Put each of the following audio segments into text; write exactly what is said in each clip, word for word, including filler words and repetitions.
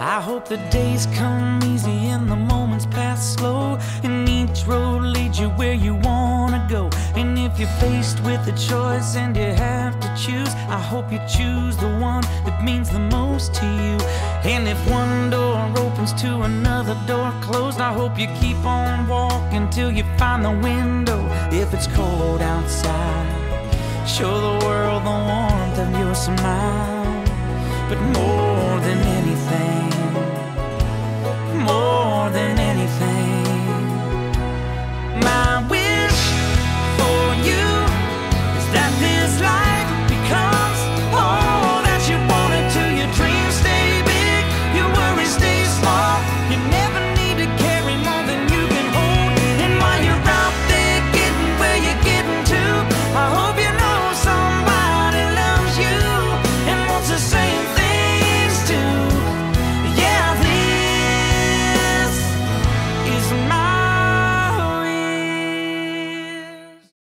I hope the days come easy and the moments pass slow, and each road leads you where you wanna go. And if you're faced with a choice and you have to choose, I hope you choose the one that means the most to you. And if one door opens to another door closed, I hope you keep on walking till you find the window. If it's cold outside, show the world the warmth of your smile. But more than anything, more than anything, my wish for you is that this life becomes all that you want it to. Your dreams stay big, your worries stay small. You never need to carry more than you can hold. And while you're out there getting where you're getting to, I hope you know somebody loves you and wants the same things too. Yeah, this is my wish.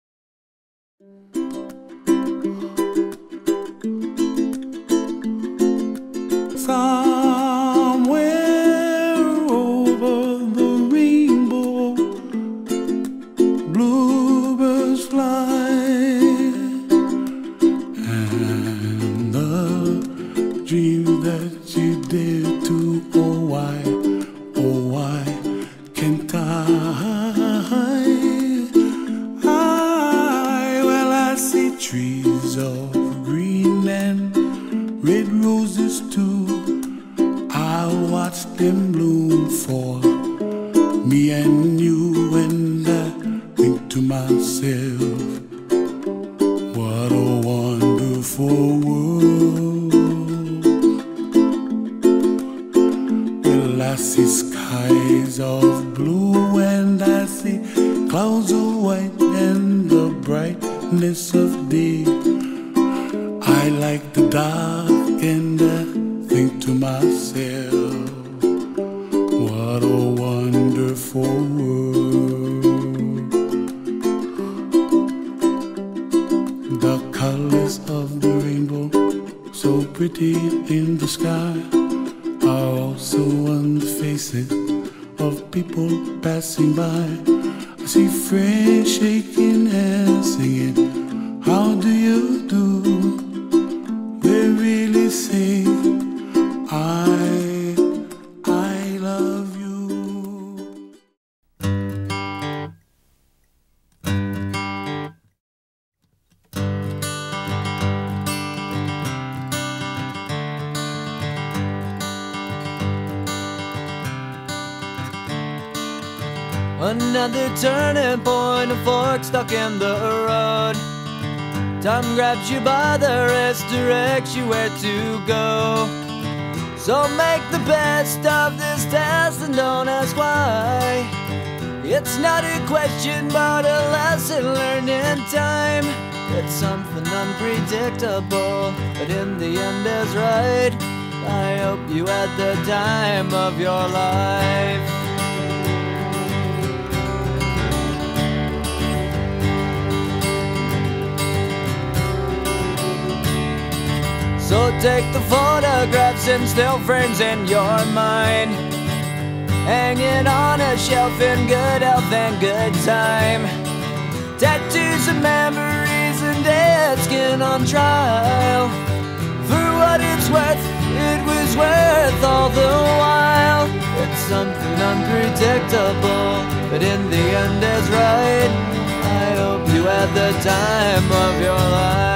Somewhere over the rainbow, bluebirds fly, and the dreams that you dare to, oh why, oh why can't I? I, well I see trees of green and red roses too. I watch them bloom for me and you, and I think to myself, what a wonderful world. Well, I see skies of blue and I see clouds of white and the brightness of day. I like the dark and I think to myself, what a wonderful world. The colors of the rainbow, so pretty in the sky, are also on the faces of people passing by. I see friends shaking and singing, how do you do? They really say, I, I love you. Another turning point, a fork stuck in the road. Time grabs you by the wrist, directs you where to go. So make the best of this test and don't ask why. It's not a question but a lesson learned in time. It's something unpredictable, but in the end is right. I hope you had the time of your life. So take the photographs and still frames in your mind, hanging on a shelf in good health and good time. Tattoos of memories and dead skin on trial. For what it's worth, it was worth all the while. It's something unpredictable, but in the end is right. I hope you had the time of your life.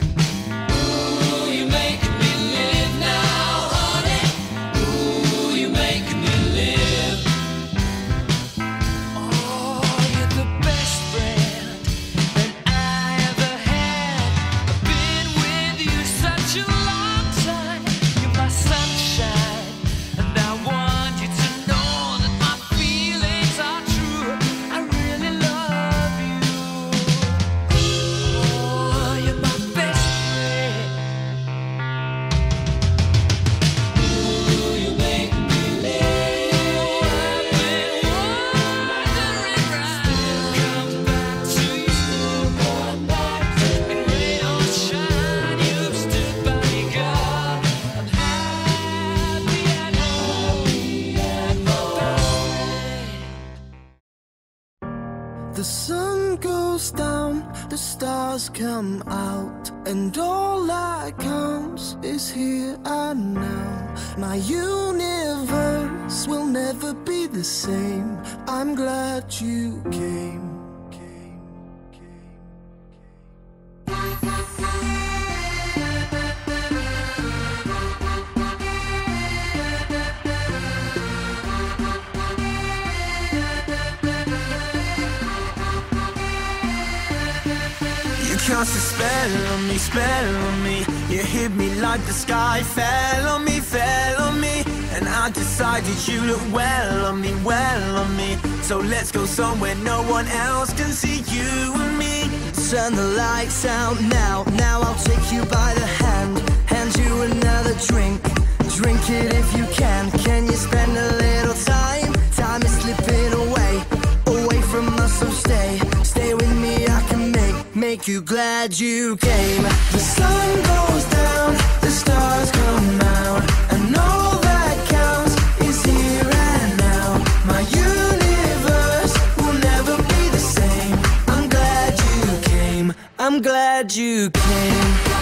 You goes down, the stars come out, and all that counts is here and now. My universe will never be the same. I'm glad you came. Cast a spell on me, spell on me. You hit me like the sky fell on me, fell on me. And I decided you look well on me, well on me. So let's go somewhere no one else can see, you and me. Turn the lights out now, now I'll take you by the hand, hand you another drink, drink it if you can. Can you spend a little time? Time is slipping away, away from us, so stay, stay with me, I can make, make you glad you came. The sun goes down, the stars come out, and all that counts is here and now. My universe will never be the same. I'm glad you came, I'm glad you came.